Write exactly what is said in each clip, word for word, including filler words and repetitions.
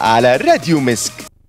على راديو مسك.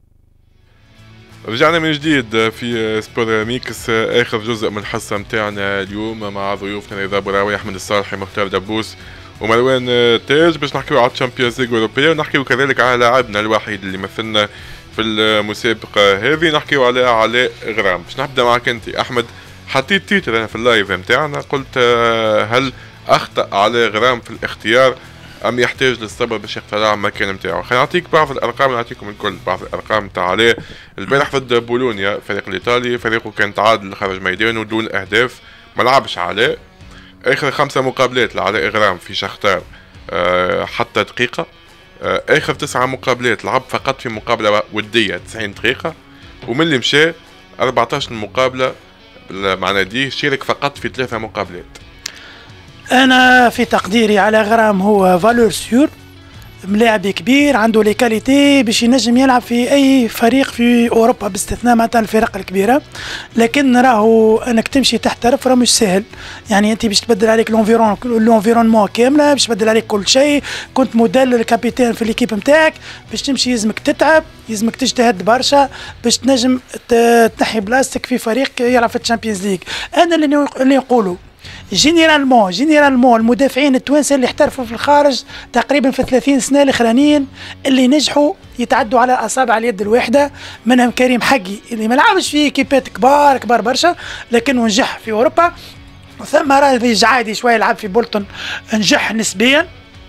رجعنا من جديد في سبور ميكس، اخر جزء من الحصه متاعنا اليوم مع ضيوفنا رضا بوراوي، احمد الصالحي، مختار دبوس ومروان تاج، باش نحكيو على الشامبيونز ليغ الاوروبيه، ونحكيو كذلك على لاعبنا الوحيد اللي مثلنا في المسابقه هذه، نحكيو على علاء غرام. باش نبدا معك انت احمد. حطيت تيتر انا في اللايف متاعنا، قلت هل اخطا علاء غرام في الاختيار ام يحتاج للصبر باش يختار المكان نتاعو؟ خلينا نعطيك بعض الارقام، نعطيكم الكل بعض الارقام نتاع علاء. البارح ضد بولونيا فريق الايطالي، فريقه كان تعادل خارج ميدانه دون اهداف، ما لعبش علاء. اخر خمسه مقابلات لعلاء غرام في شختار أه حتى دقيقه. أه اخر تسعه مقابلات لعب فقط في مقابله وديه تسعين دقيقه، ومن اللي مشى أربعطاش مقابله مع ناديه، شارك فقط في ثلاثه مقابلات. انا في تقديري على غرام هو فالور سيور، ملاعب كبير عنده لي كاليتي باش ينجم يلعب في اي فريق في اوروبا باستثناء مثلا الفرق الكبيره، لكن راهو انك تمشي تحترف راه مش سهل. يعني انت باش تبدل عليك لونفيرون لونفيرونمون كامله، باش تبدل عليك كل شيء. كنت موديل الكابيتان في ليكيب نتاعك، باش تمشي يلزمك تتعب، يلزمك تجتهد برشا باش تنجم تنحي بلاستيك في فريق يلعب في الشامبيونز ليغ. انا اللي اللي نقوله جينيرالمون جينيرالمون المدافعين التوانسه اللي احترفوا في الخارج تقريبا في ثلاثين سنه الاخرانيين اللي نجحوا يتعدوا على اصابع اليد الواحده، منهم كريم حقي اللي ما لعبش في كيبات كبار كبار برشا لكنه نجح في اوروبا، ثم راضي جعادي شويه لعب في بولتون نجح نسبيا.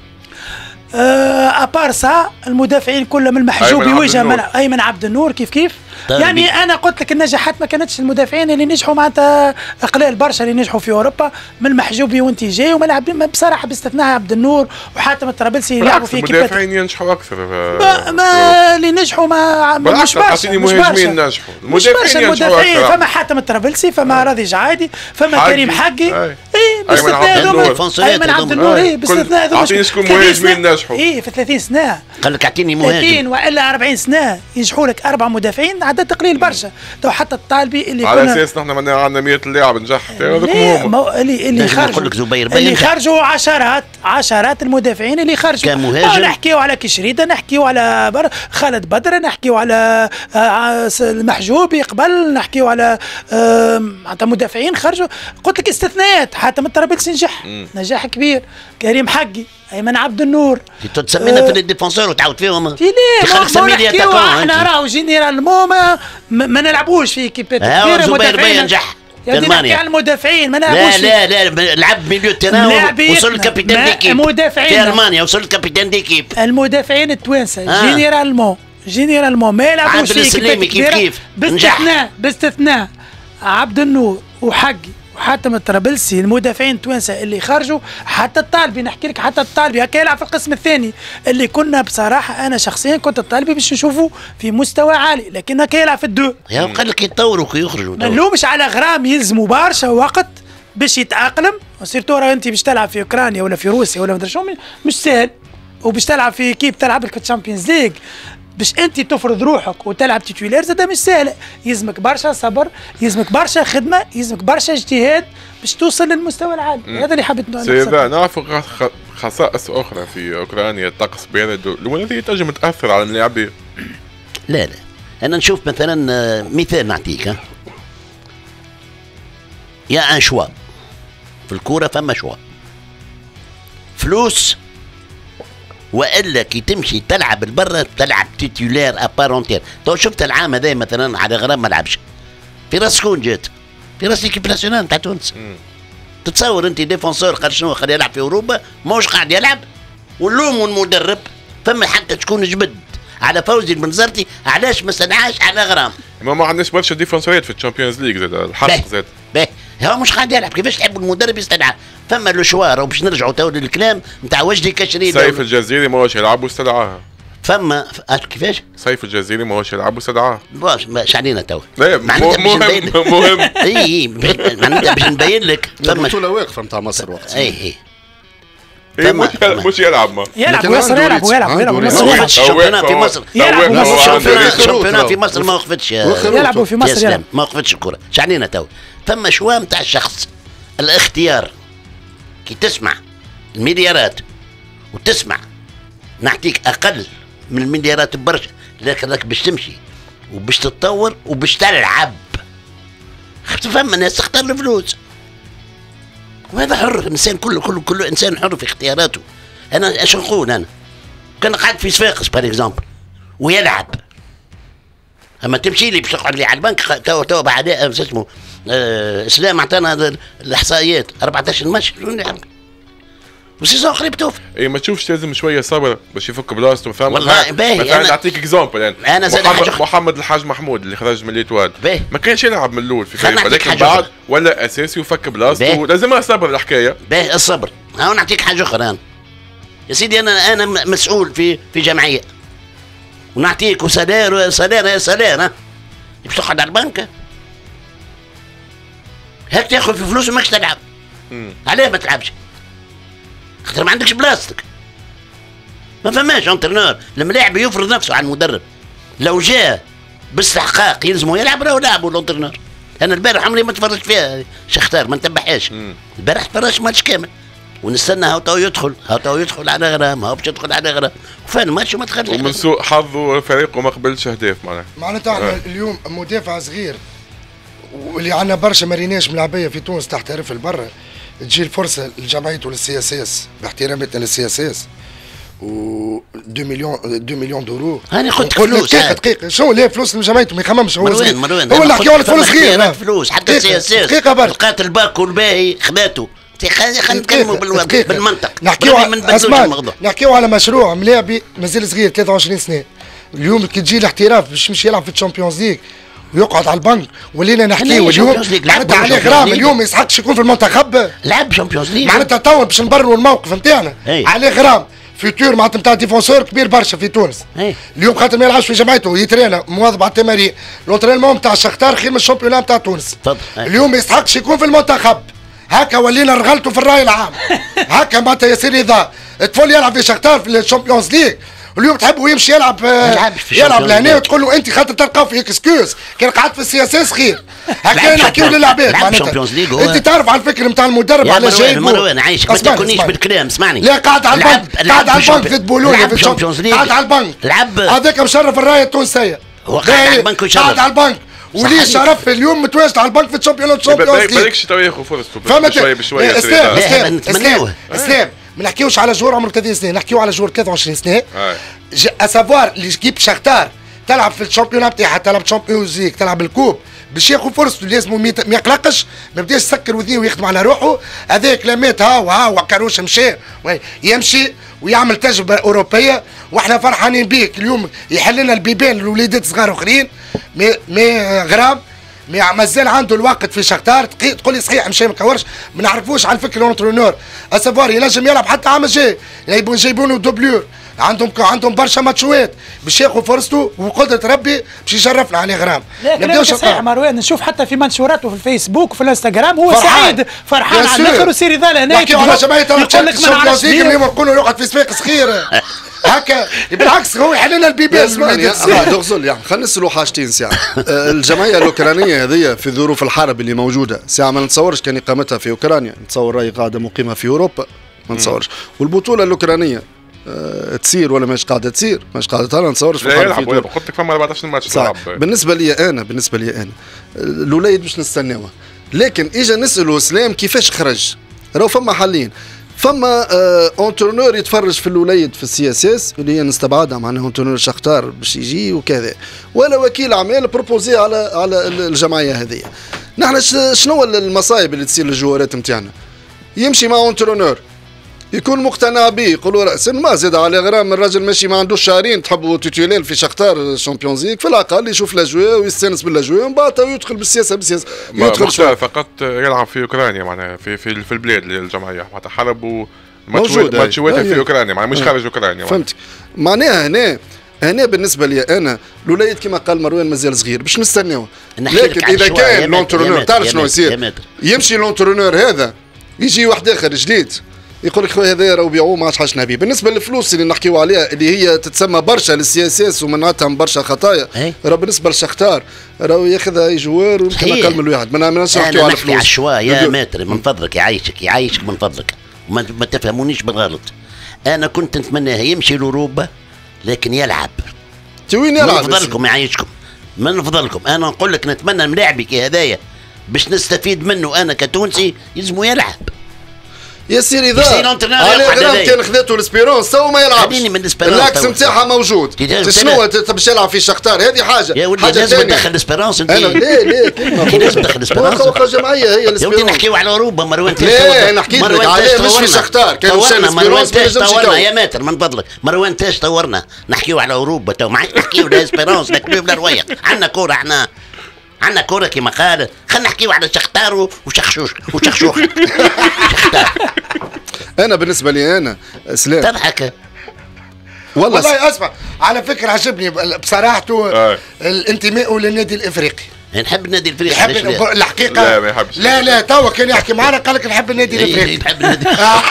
ابار سا المدافعين كلهم المحجوب بوجه من ايمن عبد النور كيف كيف. يعني انا قلت لك النجاحات ما كانتش المدافعين اللي نجحوا معناتها قليل برشا اللي نجحوا في اوروبا من المحجوبي وانت جاي، وما لاعبين بصراحه باستثناء عبد النور وحاتم الطرابلسي يلعبوا في كيبات. المدافعين ينجحوا اكثر ما, ما اللي نجحوا ما مش برشا مش مهاجمين نجحوا، المدافعين ينجحوا اكثر. فما حاتم الطرابلسي، فما راضي جعادي، فما كريم حقي، اي باستثناء هذوما ايمن عبد النور، اي باستثناء هذوما اعطيني شكون مهاجمين نجحوا اي في ثلاثين سنه. قال لك اعطيني مهاجم ثلاثين والا أربعين سنه ينجحوا لك اربع مدافعين، عدد قليل برشا. تو حتى الطالبي اللي على اساس نحن عندنا مية لاعب نجح هذوك هما اللي اللي خرجوا اللي خرجوا عشرات عشرات المدافعين اللي خرجوا كمهاجم. نحكيو على كشريده، نحكيو على بر... خالد بدر، نحكيو على المحجوبي قبل، نحكيو على معناتها مدافعين خرجوا. قلت لك استثناءات، حاتم الطرابلسي نجح نجاح كبير، كريم حقي، ايمن عبد النور. تسمينا أه في الديفونسور وتعاود فيهم ليه ما احنا راهو جينيرالمون ما, ما نلعبوش في كيبات كبيره. مدافعين نجح في المانيا على المدافعين ما نلعبوش. لا لا لا لعب مليو تيران وصل الكابيتان ديكيب في المانيا، وصل الكابيتان ديكيب. المدافعين التوانسه آه. جينيرالمون جينيرالمون ما يلعبوش في كيبات كبيره باستثناء باستثناء عبد النور وحقي وحاتم الطرابلسي. المدافعين التوانسه اللي خرجوا، حتى الطالبي نحكي لك، حتى الطالبي هكا يلعب في القسم الثاني اللي كنا بصراحه انا شخصيا كنت الطالبي باش نشوفه في مستوى عالي، لكن هكا يلعب في الدو. يا قال لك يتطوروا كي يخرجوا. ما نلومش على غرام، يلزموا برشا وقت باش يتاقلم، سيرتو راه انت باش تلعب في اوكرانيا ولا في روسيا ولا ما ادري شنو مش سهل، وباش تلعب في كيب تلعب لك في الشامبيونز ليغ باش انت تفرض روحك وتلعب تيتولير زاد مش سهل. يلزمك برشا صبر، يلزمك برشا خدمه، يلزمك برشا اجتهاد باش توصل للمستوى العالي. هذا اللي حبيت نقول. سيدا نعرف خصائص اخرى في اوكرانيا، الطقس بارد، الولايات تنجم تاثر على اللاعبين. لا لا انا نشوف مثلا مثال نعطيك، يا ان شوا في الكوره، فما شوا فلوس والا كي تمشي تلعب البرة تلعب تيتولير ابارونتير. تو شفت العام هذا مثلا على غرام ما لعبش، في راس شكون جات؟ في راس ليكيب ناسيونال تاع تونس. تتصور انت ديفونسور قال شنو خليه يلعب في اوروبا ماهوش قاعد يلعب، ونلوموا المدرب. فما حتى شكون جبد على فوزي المنزرتي، علاش ما استدعاش على غرام؟ ما ما عندناش برشا ديفونسوريات في الشامبيونز ليغ زاد الحق زاد. باهي هو مش قاعد يلعب، كيفاش تحب المدرب يستدعى؟ فما لو شوار وباش نرجعوا تو للكلام نتاع وجدي كشري. سيف الجزيري ماهوش يلعب واستدعاها. فما كيفاش؟ سيف الجزيري ماهوش يلعب واستدعاه. مش علينا تو. مهم مهم. اي اي معناتها باش نبين لك فما البطوله واقفه نتاع مصر وقت. اي اي إيه مش مش يلعب ما يلعب ويصل يلعب ويلعب ويلعب الشامبيونات في مصر. الشامبيونات في مصر ما وقفتش. يلعبوا في مصر يلعب ما وقفتش الكره. شعنينا تو ثم شوام تاع الشخص الاختيار. كي تسمع المليارات وتسمع نعطيك اقل من المليارات برشا، لكن راك باش تمشي وباش تتطور وباش تلعب. فما ناس تختار الفلوس، وهذا حر. الانسان كله كله كله انسان حر في اختياراته. انا اش نقول؟ انا كان قاعد في صفاقس بار اكزومبل ويلعب، اما تمشي لي باش تقعد لي على البنك تو تو بعد شو اسمه آه اسلام عطانا الاحصائيات أربعطاش ماتش نلعب وسيزون قريب توفى. اي ما تشوفش لازم شويه صبر باش يفك بلاصته فهمت؟ والله باهي. مثلا أنا نعطيك اكزومبل يعني أنا محمد, محمد الحاج محمود اللي خرج من الاتوال ما كانش يلعب من الاول في فريق، لكن بعد ولا اساسي وفك بلاصته، لازم صبر الحكايه. باهي الصبر. ها نعطيك حاجه اخرى. انا يا سيدي انا انا مسؤول في في جمعيه ونعطيك سلام سلام يا سلام، ها باش تقعد على البنك هاك تاخذ في فلوس وماكش تلعب. علاه ما تلعبش؟ خاطر ما عندكش بلاصتك. ما فماش انترنور. الملاعب يفرض نفسه على المدرب، لو جاء باستحقاق يلزمه يلعب راهو لعبوا الانترنور. انا البارح عمري ما تفرجت فيها شختار، ما نتبعهاش. البارح تفرجت ماتش كامل ونستنى هاو تو يدخل هاو تو يدخل على غرام، هاو باش يدخل على غرام وفان ماتش وما دخلش. ومن سوء حظه فريقه ما قبلش اهداف معناها. معناتها احنا آه. اليوم مدافع صغير واللي عندنا برشا ماريناش ملاعبيه في تونس تحترف البرا، تجي الفرصه لجمعيته للسي اس اس باحتراماتنا للسي اس اس و اثنين مليون اثنين مليون دورو. انا قلت فلوس. دقيقه دقيقه شنو اللي فلوس لجمعيته ما يخممش هو مروان مروان هو اللي حكي على الفلوس غير فلوس حتى السي اس اس لقات الباك والباهي خذاته. خلينا نتكلموا بالمنطق. نحكيو على نحكيو على مشروع ملاعبي مازال صغير ثلاثة وعشرين سنه. اليوم كي تجي الاحتراف باش يمشي يلعب في الشامبيونز ليج ويقعد على البنك ولينا نحكيو اليوم معناتها عليه غرام اليوم ما يسحقش يكون في المنتخب. لعب شامبيونز ليج معناتها توا باش نبرروا الموقف نتاعنا عليه غرام فيتور معناتها نتاع ديفونسور كبير برشا في تونس. هي. اليوم خاطر ما يلعبش في جمعيته يترينا مواظب على التمارين، لونترينمون نتاع الشختار خير من الشامبيونات نتاع تونس. اليوم ما يسحقش يكون في المنتخب. هكا ولينا رغلتوا في الراي العام. هكا معناتها ياسر رضا الطفل يلعب في شختار في الشامبيونز ليج، اليوم تحبوا يمشي يلعب يلعب لهنا وتقول له انت خاطر تلقاو في اكسكيوز كان قعدت في السياسه خير. هكا نحكيو للعباد معناتها انت تعرف على الفكر نتاع المدرب على جاي مروان عايشك ما تكونيش بالكلام اسمعني. لا قاعد على البنك قاعد على البنك في بولونيا في الشامبيونز قاعد على البنك لعب هذاك مشرف الرايه التونسيه هو قاعد على البنك ويشرف قاعد على البنك وليه شرف اليوم متواجد على البنك في الشامبيونات الشامبيونز ليج. بالكش تو ياخذ فرصته بشويه بشويه. اسلام اسلام اسلام ما نحكيوش على جوار عمره ثلاثين سنه، نحكيو على جوار ثلاثة وعشرين سنه اسافوار ليكيب شختار تلعب في الشامبيونات نتاعها تلعب الشامبيونز ليج تلعب الكوب باش ياخذ فرصته لازم ما يقلقش ما يبداش يسكر وذنيه ويخدم على روحه. هذاك كلامات هاو هاو كاروش مشى يمشي ويعمل تجربه اوروبيه واحنا فرحانين بيك. اليوم يحل لنا البيبان لوليدات صغار اخرين مي مي غرام مازال عنده الوقت في شختار. تقول لي صحيح مشى ما كورش ما نعرفوش على الفكره الانترونور اسافوار ينجم يلعب حتى عام الجاي يجيبون جايبون له دوبلور عندهم عندهم برشا ماتشوات باش ياخذ فرصته وقدره ربي باش يشرفنا عليه غرام. لا صحيح مروان نشوف حتى في منشوراته في الفيسبوك وفي الانستغرام هو فرحان. سعيد فرحان على الاخر وسير ظل هناك يقول لك ما نعرفش اليوم نقولوا يقعد في سباق صغير هكا بالعكس هو يحل لنا البيبان. دغزل يعني خلينا نسالوا حاجتين ساعه. الجمعيه الاوكرانيه هذه في ظروف الحرب اللي موجوده ساعه ما نتصورش كان اقامتها في اوكرانيا، نتصور راهي قاعده مقيمه في اوروبا ما نتصورش. والبطوله الاوكرانيه أه تسير ولا مش قاعده تسير مش قاعده ترى نتصورش في يلعب قلت لك فما أربعطاش ماتش تلعب. بالنسبه لي انا بالنسبه لي انا الولايد باش نستناوها، لكن اجا نسالوا سلام كيفاش خرج. راهو فما حلين، فما آه اونترونور يتفرج في الولايد في السي اس اس اللي هي نستبعدها معناها اونترونور شختار باش يجي وكذا، ولا وكيل اعمال بروبوزي على على الجمعيه هذه. نحن شنو المصايب اللي تصير للجوارات نتاعنا؟ يمشي مع اونترونور يكون مقتنع به يقولوا راسا ما زاد على غرام الراجل ماشي ما عندوش شهرين تحبوا تيتولير في شختار شامبيونز ليج في الاقل يشوف لاجوي ويستانس بالاجوي ومن بعد يدخل بالسياسه بالسياسه يدخل شويه فقط يلعب في اوكرانيا معناها في في, في البلاد الجمعيه معناتها حرب موجود ماتشوات في اوكرانيا معناها مش خارج اوكرانيا. فهمتك معناها هنا هنا بالنسبه لي انا الولايات كما قال مروان مازال صغير باش نستناوه، لكن اذا كان لونترونور تعرف شنو يصير يمشي لونترونور هذا يجي واحد اخر جديد يقول لك خويا هذا راهو بيعوه ما عادش حاجه نبي. بالنسبه للفلوس اللي نحكيو عليها اللي هي تتسمى برشا للسياسات ومنعتها من برشا خطايا، راه بالنسبه للشختار راهو ياخذها اي جوار ويمكن اقل من الواحد. ما نحكيو على الفلوس. انا عشوائي يا ماتر من فضلك يعيشك يعيشك من فضلك ما, ما تفهمونيش بالغلط. انا كنت نتمناه يمشي لاوروبا لكن يلعب. وين يلعب؟ من فضلكم يعيشكم، من فضلكم انا نقول لك نتمنى ملاعبي كي هذايا باش نستفيد منه انا كتونسي يلزمو يلعب. يا سيدي ذا على غرام كان خذاته الاسبيرونس تو ما يلعبش. خليني من الاسبيرونس اللاكس نتاعها موجود. شنو باش يلعب في شختار؟ هذه حاجه يا ولدي لازم تدخل الاسبيرونس انت. انا ليه ليه كي لازم تدخل الاسبيرونس واخا جمعيه هي الاسبيرونس. يا ولدي نحكيو على اوروبا مروان تيش. لا انا حكيت لك عليه مش في شختار كان مشى الاسبيرونس ما نجمش طورنا يا ماتر من فضلك مروان تيش طورنا نحكيو على اوروبا تو ما عادش نحكيو لا اسبيرونس لا كلوب لا روايق. عندنا كوره احنا عندنا كوره كيما قال خلينا نحكيو على شختار وشخشوش وشخشوخ شختار. انا بالنسبه لي انا سلام تضحك والله, والله اسمع على فكره عجبني بصراحته الانتماء للنادي الافريقي. نحب النادي الافريقي. يحب الحقيقه لا ما يحبش. لا لا توا كان يحكي معنا قال لك نحب النادي الافريقي. نحب النادي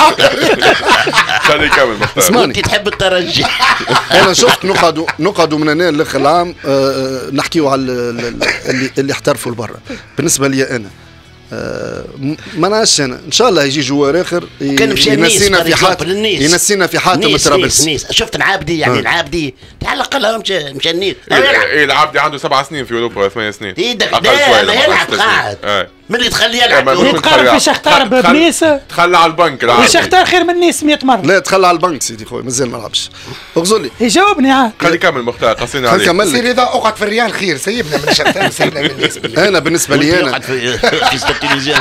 خلي يكمل مختار. اسمعني انت تحب الترجي. انا شفت نقعدوا نقعدوا من هنا لاخر العام أه نحكيوا على اللي اللي احترفوا لبرا. بالنسبه لي انا أه ما نعرفش انا ان شاء الله يجي جوار اخر ينسينا في حاتم ينسينا في حاتم الطرابلسي. شفت العابدي يعني العابدي على الاقل مشى مشى النيس. ايه العابدي عنده سبع سنين في اوروبا ثمان سنين. ايه ده لا يلعب قاعد من اللي تخليه يلعب يتقارب في شختار بنيس. تخلى على البنك العابدي. شختار خير من نيس مئة مره. لا تخلى على البنك سيدي خويا مازال ما لعبش. اغزر لي يجاوبني عاد. خلي كمل مختار قصينا عليك. خلي كمل سير اذا اقعد في الريال خير سيبنا من شختار سيبنا من نيس. انا بالنسبه لي انا في ستة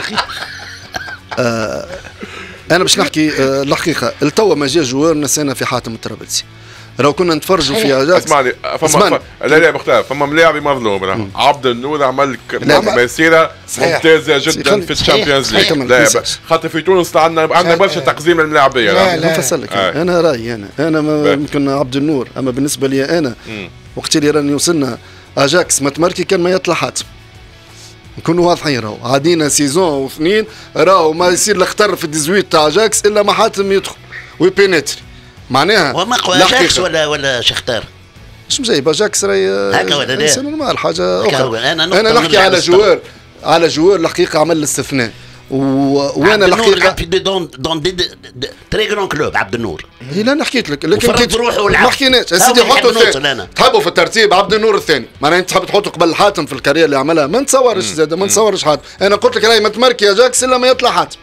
آه انا باش نحكي آه الحقيقه التوا ما جا جوار نسينا في حاتم الطرابلسي. راهو كنا نتفرجوا في اجاكس. اسمعني فما لا لا مختار فما ملاعب مظلوم. عبد النور عمل مسيره ممتازه جدا في الشامبيونز ليج. خاطر في تونس عندنا عندنا برشا تقزيم الملاعبيه. لا لا نفسرلك انا رايي انا انا يمكن عبد النور اما بالنسبه لي انا وقت اللي راني وصلنا اجاكس متمركي كان ما يطلع حاتم. نكونوا واضحين راهو عادينا سيزون واثنين راهو ما يصير الاختر في الثمانية عشر تاع اجاكس الا ما حاتم يدخل ويبينيتري معناها وما قوى اجاكس ولا ولا شختار مش مجايب اجاكس راهي هكا ولا لا نورمال حاجه اخرى. انا, أنا نحكي على جوار على جوار الحقيقه عمل الاستثناء و... وانا الحقيقه في دون دون دي تري جران كلوب عبد النور. هي لا حكيت لك لكن كنت ما حكيناش سيدي حطوا الثاني تحبوا في الترتيب عبد النور الثاني معناها انت تحب تحطه قبل حاتم في الكارير اللي عملها ما نتصورش زاد ما نتصورش حاتم. انا قلت لك راهي ما تمركي يا جاكس الا ما يطلع حاتم.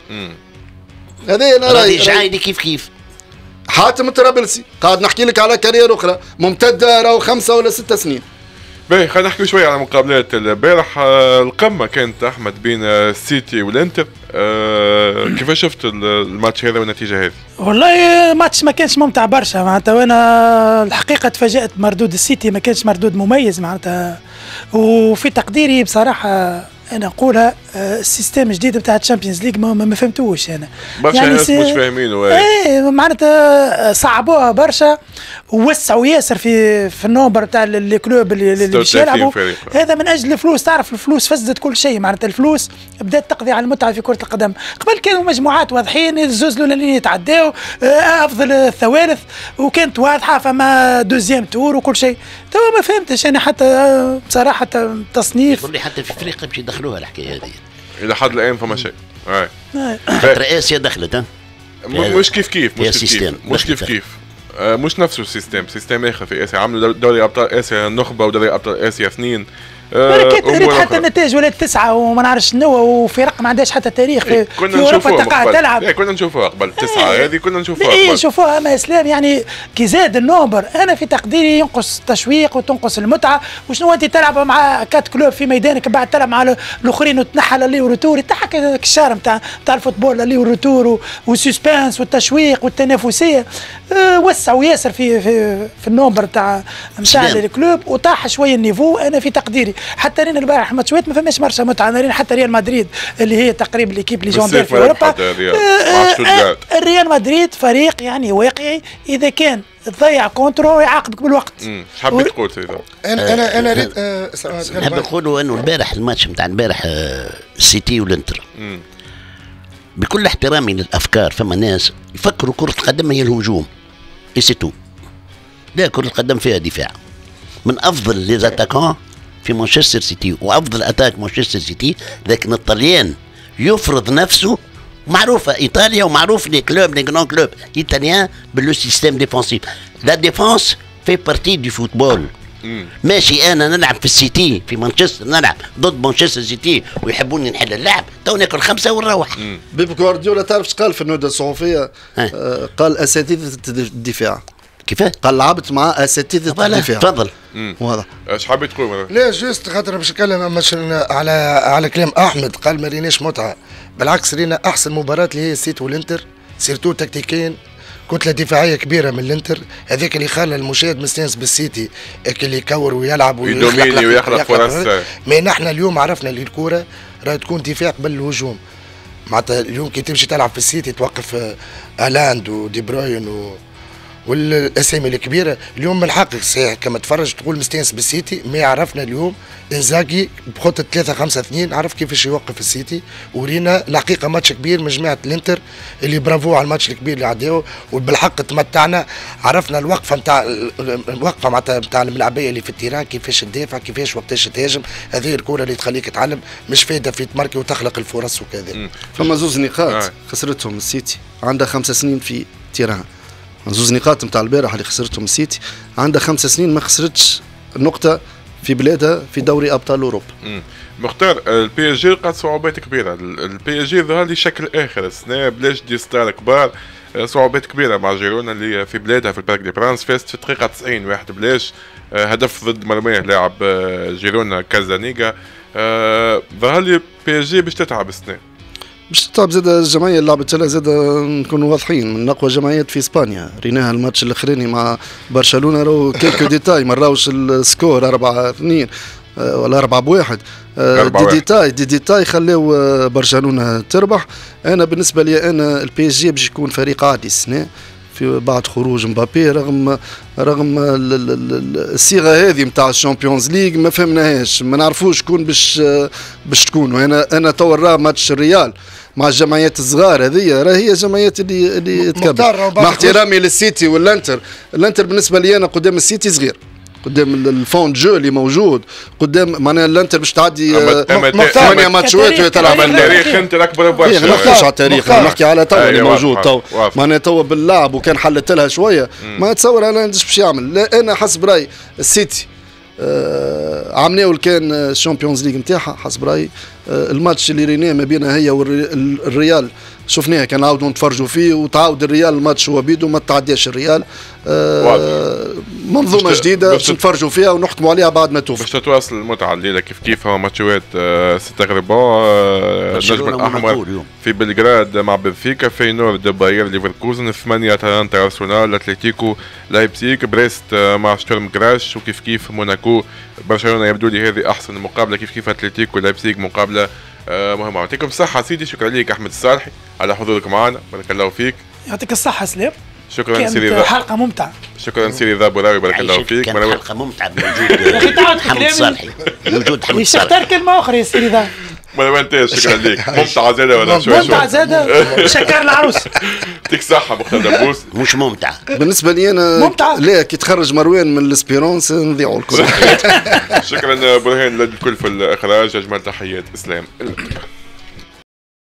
هذا انا رايي جايدي كيف كيف حاتم الطرابلسي قاعد نحكي لك على كارير اخرى ممتده راهو خمسه ولا ستة سنين. باهي خلينا نحكي شويه على مقابلات البارح. القمه كانت احمد بين السيتي والانتر. أه كيفاش شفت الماتش هذا والنتيجه هذه؟ والله ماتش ما كانش ممتع برشا معناتها وانا الحقيقه تفاجات مردود السيتي ما كانش مردود مميز معناتها. وفي تقديري بصراحه انا نقولها السيستم الجديد بتاع الشامبيونز ليج ما, ما فهمتوش انا برشا يعني ناس مش فاهمينه. ايه معناتها صعبوها برشا ووسعوا ياسر في في النومبر بتاع الكلوب اللي اللي باش يلعبوا. هذا من اجل الفلوس. تعرف الفلوس فسدت كل شيء معناتها. الفلوس بدات تقضي على المتعه في كره القدم. قبل كانوا مجموعات واضحين الزوز الاولانيين يتعداو افضل الثوالث وكانت واضحه فما دوزيام تور وكل شيء. توا ما فهمتش انا حتى بصراحه تصنيف يقول لي حتى في افريقيا باش يدخلوها الحكايه هذه الى حد الان فما شيء. خاطر اسيا دخلت ها مش كيف كيف مش كيف كيف مش كيف كيف مش نفس السيستم. سيستم اخر في اسيا عملوا دوري ابطال اسيا النخبه ودوري ابطال اسيا اثنين. ريت حتى النتائج ولات تسعه وما نعرفش شنو وفرق ما عندهاش حتى تاريخ في, في اوروبا تقع تلعب. ايه كنا نشوفوها قبل تسعه هذه كنا نشوفوها ايه نشوفوها اما اسلام يعني كي زاد النومبر انا في تقديري ينقص التشويق وتنقص المتعه. وشنو انت تلعب مع كات كلوب في ميدانك بعد تلعب مع الاخرين وتنحى لي وريتور يضحك الشارع نتاع نتاع الفوتبول لي وريتور والسسبانس والتشويق والتنافسيه. اه وسعوا ياسر في في, في النومبر تاع نتاع الكلوب وطاح شويه النيفو. انا في تقديري حتى رينا البارح ماتشات ما فماش برشا متعه. رينا حتى ريال مدريد اللي هي تقريبا ليكيب ليجوندير في اوروبا. الريال مدريد فريق يعني واقعي اذا كان تضيع كونترو يعاقبك بالوقت. ايش حبيت تقول سيدي؟ انا انا انا ريت نحب نقولوا انه البارح الماتش نتاع البارح السيتي والانتر بكل احترامي للافكار فما ناس يفكروا كره القدم هي الهجوم اي سي تو. لا كره القدم فيها دفاع. من افضل لي زاتاكون في مانشستر سيتي وافضل اتاك مانشستر سيتي لكن الطليان يفرض نفسه. معروفه ايطاليا ومعروف لي كلوب لي جران كلوب ايطاليان باللو سيستيم ديفونسيف. لا ديفونس في بارتي دي فوتبول. ماشي انا نلعب في السيتي في مانشستر، نلعب ضد مانشستر سيتي ويحبوني نحل اللعب، تو ناكل خمسه ونروح. بيب جوارديولا تعرف ايش قال في النودة الصحفية؟ آه قال اساتذة الدفاع. كيفاه؟ قال لعبت مع اساتذة الدفاع. تفضل. واضح. ايش حابب تقول؟ لا جوست خاطر باش نتكلم مش على على كلام احمد، قال ما ريناش متعه، بالعكس رينا احسن مباراه اللي هي السيتي والانتر، سيرتو تكتيكيا كتله دفاعيه كبيره من الانتر، هذاك اللي خلى المشاهد مستانس بالسيتي اللي يكور ويلعب ويدوميني ويخلق فرص. ما نحن اليوم عرفنا اللي الكوره راهي تكون دفاع قبل الهجوم، معناتها اليوم كي تمشي تلعب في السيتي توقف هالاند ودي بروين و والاسامي الكبيره اليوم من الحق صحيح كما تفرج تقول مستانس بالسيتي، ما عرفنا اليوم انزاغي بخطه ثلاثة خمسة اثنين عرف كيفاش يوقف السيتي، ورينا الحقيقه ماتش كبير من جماعه الانتر اللي برافو على الماتش الكبير اللي عداو، وبالحق تمتعنا، عرفنا الوقفه نتاع الوقفه معناتها نتاع الملعبيه اللي في التيران، كيفاش تدافع كيفاش وقتاش تهاجم، هذه الكره اللي تخليك تعلم مش فايده في تماركي وتخلق الفرص وكذا. فما زوز نقاط آه. خسرتهم السيتي، عندها خمس سنين في تيران، زوز نقاط نتاع البارح اللي خسرتهم السيتي، عندها خمس سنين ما خسرتش نقطة في بلادها في دوري أبطال أوروبا. مختار، البي اس جي لقات صعوبات كبيرة، البي اس جي ظهر لي شكل آخر السنة بلاش دي ستار كبار، صعوبات كبيرة مع جيرونا اللي في بلادها في البارك دي برانس، فازت في الدقيقة تسعين واحد بلاش، هدف ضد مرميه لاعب جيرونا كازانيغا، ظهر لي بي اس جي باش تتعب السنة. باش تتعب زاد الجمعيه اللي لعبت لها زاد، نكونوا واضحين من اقوى جمعيات في اسبانيا، ريناها الماتش الاخراني مع برشلونه، راهو كيلكو ديتاي ما راهوش السكور أربعة اثنين ولا أربعة بواحد، دي ديتاي دي ديتاي خلاو برشلونه تربح. انا بالنسبه لي انا البي اس جي باش يكون فريق عادي السنه في بعد خروج مبابي، رغم رغم الصيغه هذه نتاع الشامبيونز ليغ ما فهمناهاش، ما نعرفوش شكون باش باش تكون. وانا انا تو راه ماتش الريال مع الجمعيات الصغار هذه راه هي جمعيات اللي اللي تكبر، مع احترامي للسيتي والانتر، الانتر بالنسبه لي انا قدام السيتي صغير، قدام الفون جو اللي موجود، قدام معناها الانتر باش تعدي ثمانية ماتشات وتلعب التاريخ. انت الاكبر برشا، ما نحكيش على التاريخ، نحكي على تو اللي موجود تو، معناها تو باللعب وكان حلت لها شويه ما تصور انا باش يعمل. لا انا حسب رايي السيتي آه عملناه كان الشامبيونز ليغ نتاعها، حسب رايي آه الماتش اللي ريناه ما بينها هي والريال شفناه كان عاودوا نتفرجوا فيه، وتعاود الريال الماتش هو بيدو ما تعداش الريال. آه منظومه جديده باش نتفرجوا فيها ونحكموا عليها بعد ما توفى. باش تتواصل المتعه الليله كيف كيف هو ماتشات آه ستة غربان، آه النجم الاحمر في بلغراد مع بنفيكا، فينورد باير ليفركوزن، ثمانية اتلانتا ارسنال، اتلتيكو لايبزيغ، بريست آه مع شتورم جراش، وكيف كيف موناكو برشلونه. يبدو لي هذه احسن مقابله، كيف كيف اتلتيكو لايبزيغ مقابله آه مهمه. يعطيكم الصحه سيدي، شكرا لك احمد الصالحي على حضورك معنا، بارك الله فيك. يعطيك الصحة سلام. شكرا سيدي ذا، حلقة ممتعة. شكرا سيدي ذا بوراوي، بارك الله فيك. كانت حلقة ممتعة بوجود حمد الصالحي، بوجود حمد الصالحي. يختار كلمة أخرى يا سيدي ذا. ما انتهاش، شكرا لك. ممتعة زادة ولا شوي؟ ممتعة زادة. شكر العروس. يعطيك الصحة مختار دبوس. مش ممتعة بالنسبة لي أنا. ممتعة. لا كي تخرج مروان من الاسبيرونس نضيعوا الكل. شكرا برهان للكل في الإخراج، أجمل تحيات إسلام.